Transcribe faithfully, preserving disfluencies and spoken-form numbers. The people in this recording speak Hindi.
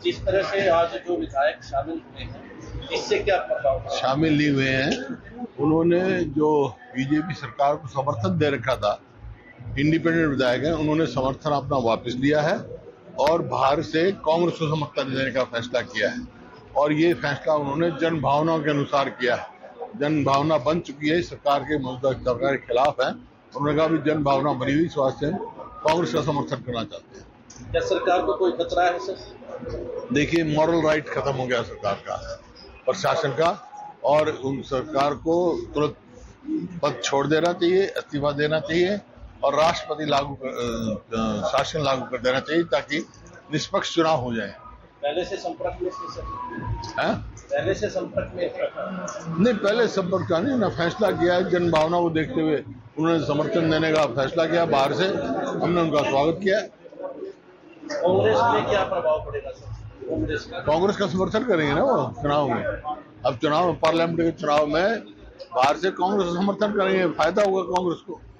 जिस तरह से आज जो विधायक शामिल हुए हैं, इससे क्या प्रभाव पड़ा? शामिल नहीं हुए हैं। उन्होंने जो बीजेपी सरकार को समर्थन दे रखा था, इंडिपेंडेंट विधायक हैं, उन्होंने समर्थन अपना वापस लिया है और बाहर से कांग्रेस को समर्थन देने का फैसला किया है। और ये फैसला उन्होंने जन भावनाओं के अनुसार किया है। जन भावना बन चुकी है, सरकार के मौजूदा सरकार के खिलाफ है। उन्होंने कहा भी जन भावना बनी हुई, इस वास्ते कांग्रेस का समर्थन करना चाहते हैं। क्या सरकार को कोई खतरा है सर? देखिए, मॉरल राइट खत्म हो गया सरकार का, प्रशासन का, और उन सरकार को तुरंत पद छोड़ देना चाहिए, इस्तीफा देना चाहिए और राष्ट्रपति लागू कर, शासन लागू कर देना चाहिए ताकि निष्पक्ष चुनाव हो जाए। पहले से संपर्क में थे सर? है? पहले से संपर्क में थे? नहीं, पहले संपर्क का नहीं ना, फैसला किया है जन भावना को देखते हुए उन्होंने समर्थन देने का फैसला किया। बाहर से हमने उनका स्वागत किया। कांग्रेस में क्या प्रभाव पड़ेगा सर? कांग्रेस का कांग्रेस का समर्थन करेंगे ना वो चुनाव में। अब चुनाव में, पार्लियामेंट के चुनाव में बाहर से कांग्रेस का समर्थन करेंगे, फायदा होगा कांग्रेस को।